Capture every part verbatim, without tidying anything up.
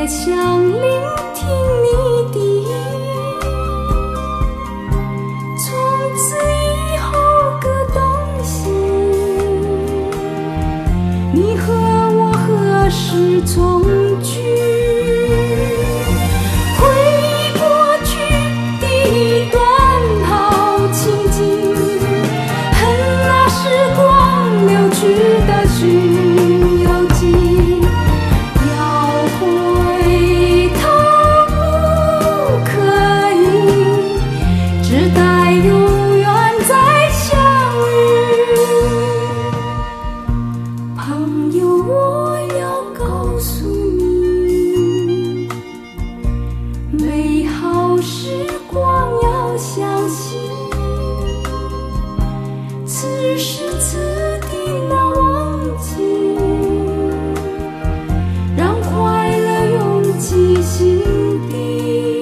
也想聆听你的意。从此以后各东西，你和我何时重聚？回忆过去的一段好情景，恨那时光流去的巡游记。要回头不可以，只待有缘再相遇。朋友，我要告诉你，美好时光要相信，此时此地难忘记，让快乐涌进心底。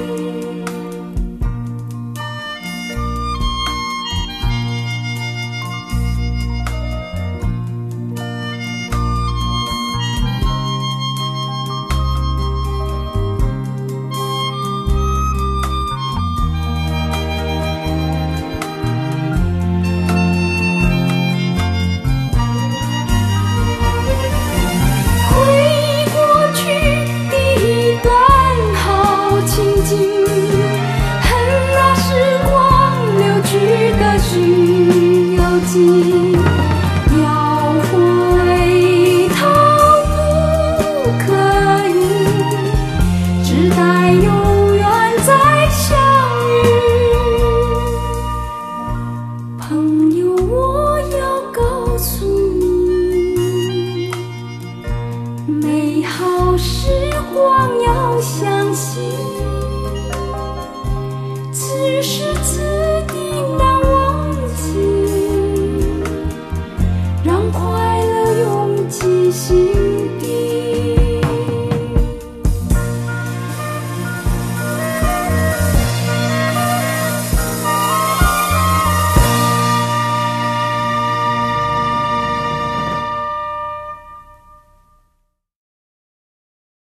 巡游记，要回头不可以，只待有缘再相遇。朋友，我要告诉你，美好时光要相信。